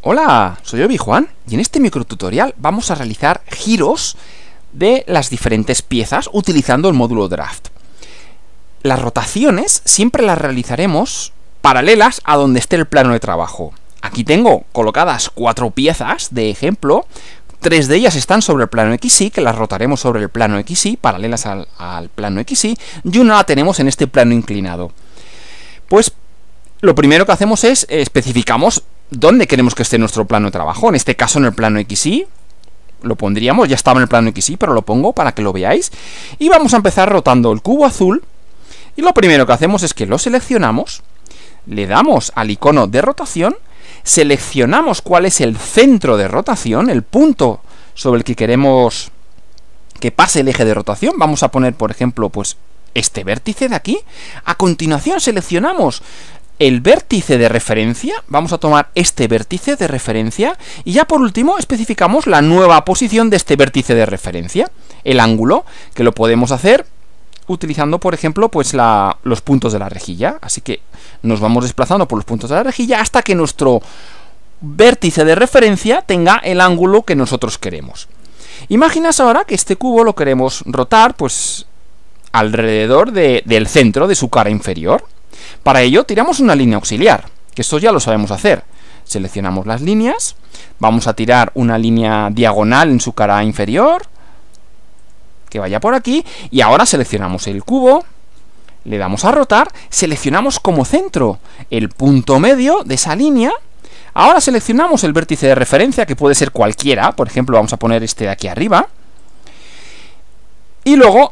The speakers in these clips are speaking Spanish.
Hola, soy Obi-Juan y en este microtutorial vamos a realizar giros de las diferentes piezas utilizando el módulo Draft. Las rotaciones siempre las realizaremos paralelas a donde esté el plano de trabajo. Aquí tengo colocadas 4 piezas de ejemplo, 3 de ellas están sobre el plano XY, que las rotaremos sobre el plano XY, paralelas al plano XY, y una la tenemos en este plano inclinado. Pues lo primero que hacemos es especificamos dónde queremos que esté nuestro plano de trabajo. En este caso en el plano XY, lo pondríamos, ya estaba en el plano XY, pero lo pongo para que lo veáis. Y vamos a empezar rotando el cubo azul. Y lo primero que hacemos es que lo seleccionamos, le damos al icono de rotación, seleccionamos cuál es el centro de rotación, el punto sobre el que queremos que pase el eje de rotación. Vamos a poner, por ejemplo, pues este vértice de aquí. A continuación seleccionamos el vértice de referencia, vamos a tomar este vértice de referencia y ya por último especificamos la nueva posición de este vértice de referencia, el ángulo, que lo podemos hacer utilizando, por ejemplo, pues los puntos de la rejilla. Así que nos vamos desplazando por los puntos de la rejilla hasta que nuestro vértice de referencia tenga el ángulo que nosotros queremos. Imaginaos ahora que este cubo lo queremos rotar pues alrededor del centro de su cara inferior. Para ello tiramos una línea auxiliar, que esto ya lo sabemos hacer. Seleccionamos las líneas, vamos a tirar una línea diagonal en su cara inferior, que vaya por aquí, y ahora seleccionamos el cubo, le damos a rotar, seleccionamos como centro el punto medio de esa línea. Ahora seleccionamos el vértice de referencia, que puede ser cualquiera, por ejemplo vamos a poner este de aquí arriba, y luego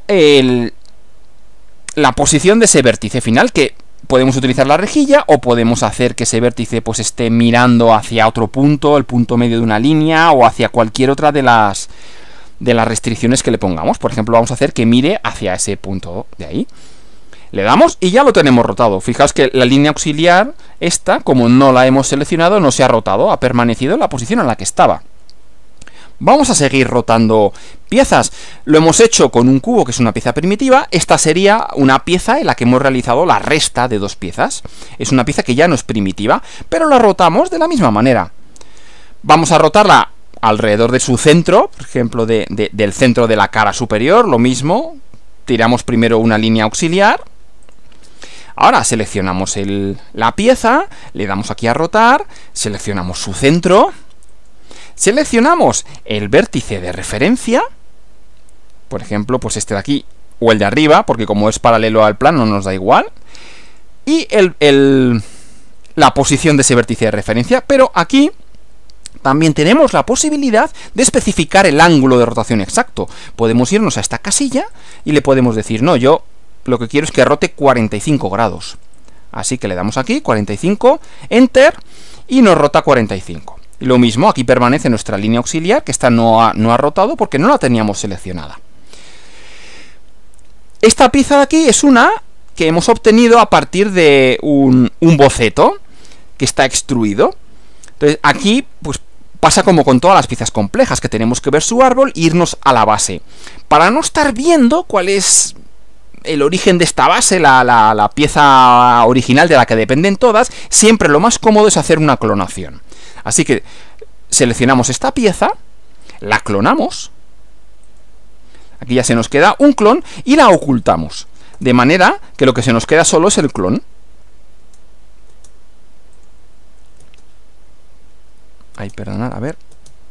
la posición de ese vértice final, que podemos utilizar la rejilla o podemos hacer que ese vértice pues esté mirando hacia otro punto, el punto medio de una línea, o hacia cualquier otra de las restricciones que le pongamos. Por ejemplo, vamos a hacer que mire hacia ese punto de ahí. Le damos y ya lo tenemos rotado. Fijaos que la línea auxiliar, esta, como no la hemos seleccionado, no se ha rotado, ha permanecido en la posición en la que estaba. Vamos a seguir rotando piezas. Lo hemos hecho con un cubo, que es una pieza primitiva. Esta sería una pieza en la que hemos realizado la resta de 2 piezas. Es una pieza que ya no es primitiva, pero la rotamos de la misma manera. Vamos a rotarla alrededor de su centro, por ejemplo, del centro de la cara superior. Lo mismo, tiramos primero una línea auxiliar. Ahora seleccionamos la pieza, le damos aquí a rotar, seleccionamos su centro. Seleccionamos el vértice de referencia, por ejemplo, pues este de aquí, o el de arriba, porque como es paralelo al plano nos da igual, y la posición de ese vértice de referencia, pero aquí también tenemos la posibilidad de especificar el ángulo de rotación exacto. Podemos irnos a esta casilla y le podemos decir, no, yo lo que quiero es que rote 45 grados. Así que le damos aquí, 45, Enter, y nos rota 45. Y lo mismo, aquí permanece nuestra línea auxiliar, que esta no ha rotado porque no la teníamos seleccionada. Esta pieza de aquí es una que hemos obtenido a partir de un boceto que está extruido. Entonces aquí pues pasa como con todas las piezas complejas, que tenemos que ver su árbol e irnos a la base. Para no estar viendo cuál es el origen de esta base, la pieza original de la que dependen todas, siempre lo más cómodo es hacer una clonación. Así que seleccionamos esta pieza, la clonamos, aquí ya se nos queda un clon, y la ocultamos, de manera que lo que se nos queda solo es el clon. Ay, perdonad, a ver.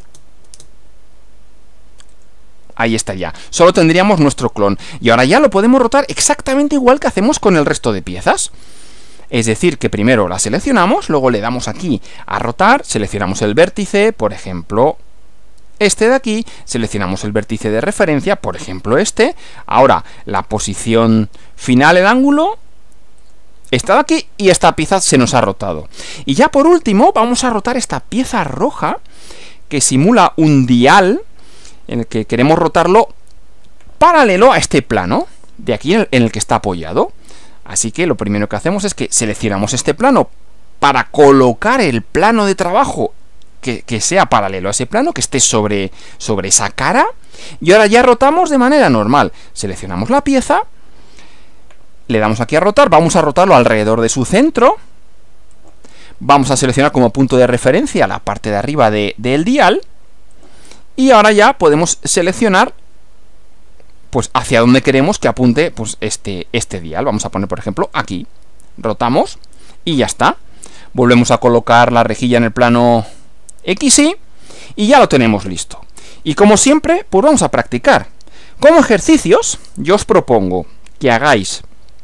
Ahí está ya. Solo tendríamos nuestro clon. Y ahora ya lo podemos rotar exactamente igual que hacemos con el resto de piezas. Es decir, que primero la seleccionamos, luego le damos aquí a rotar, seleccionamos el vértice, por ejemplo, este de aquí, seleccionamos el vértice de referencia, por ejemplo, este. Ahora, la posición final, el ángulo, está de aquí y esta pieza se nos ha rotado. Y ya por último, vamos a rotar esta pieza roja que simula un dial en el que queremos rotarlo paralelo a este plano, de aquí en el que está apoyado. Así que lo primero que hacemos es que seleccionamos este plano para colocar el plano de trabajo que sea paralelo a ese plano, que esté sobre esa cara. Y ahora ya rotamos de manera normal. Seleccionamos la pieza, le damos aquí a rotar, vamos a rotarlo alrededor de su centro. Vamos a seleccionar como punto de referencia la parte de arriba del dial. Y ahora ya podemos seleccionar pues hacia dónde queremos que apunte pues este dial. Vamos a poner, por ejemplo, aquí. Rotamos y ya está. Volvemos a colocar la rejilla en el plano XY y ya lo tenemos listo. Y como siempre, pues vamos a practicar. Como ejercicios, yo os propongo que hagáis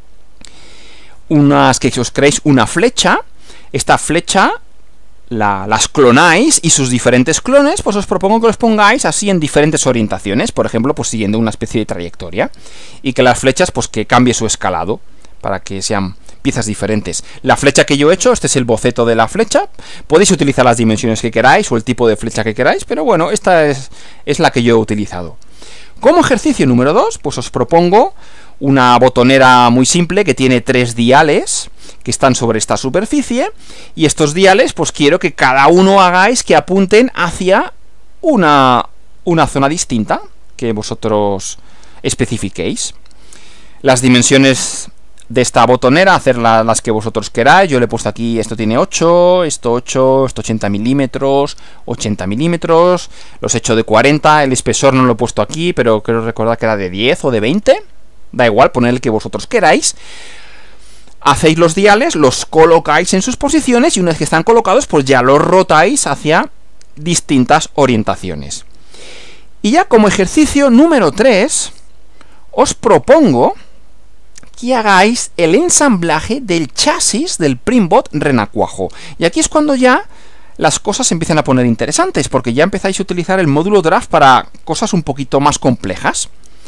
que os creéis una flecha. Esta flecha las clonáis y sus diferentes clones, pues os propongo que los pongáis así en diferentes orientaciones, por ejemplo, pues siguiendo una especie de trayectoria, y que las flechas, pues que cambie su escalado, para que sean piezas diferentes. La flecha que yo he hecho, este es el boceto de la flecha, podéis utilizar las dimensiones que queráis, o el tipo de flecha que queráis, pero bueno, esta es la que yo he utilizado. Como ejercicio número 2, pues os propongo una botonera muy simple que tiene 3 diales, que están sobre esta superficie, y estos diales, pues quiero que cada uno hagáis que apunten hacia una zona distinta que vosotros especifiquéis. Las dimensiones de esta botonera, hacer las que vosotros queráis. Yo le he puesto aquí, esto tiene 8, esto 80 milímetros, 80 milímetros, los he hecho de 40, el espesor no lo he puesto aquí, pero creo recordar que era de 10 o de 20, da igual, poned el que vosotros queráis. Hacéis los diales, los colocáis en sus posiciones y una vez que están colocados, pues ya los rotáis hacia distintas orientaciones. Y ya como ejercicio número 3, os propongo que hagáis el ensamblaje del chasis del Primbot renacuajo. Y aquí es cuando ya las cosas se empiezan a poner interesantes, porque ya empezáis a utilizar el módulo Draft para cosas un poquito más complejas.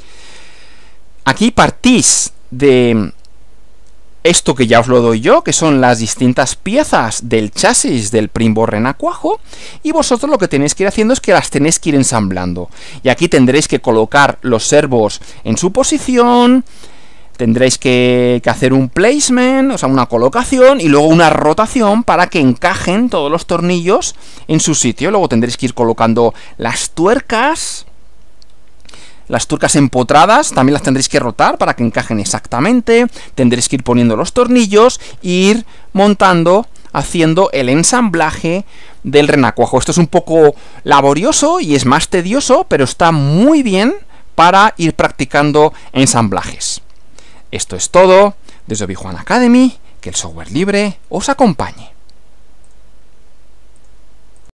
Aquí partís de esto que ya os lo doy yo, que son las distintas piezas del chasis del Primbot renacuajo, y vosotros lo que tenéis que ir haciendo es que las tenéis que ir ensamblando. Y aquí tendréis que colocar los servos en su posición, tendréis que hacer un placement, o sea, una colocación, y luego una rotación para que encajen todos los tornillos en su sitio. Luego tendréis que ir colocando las tuercas empotradas, también las tendréis que rotar para que encajen exactamente. Tendréis que ir poniendo los tornillos e ir montando, haciendo el ensamblaje del renacuajo. Esto es un poco laborioso y es más tedioso, pero está muy bien para ir practicando ensamblajes. Esto es todo desde Obi-Wan Academy, que el software libre os acompañe.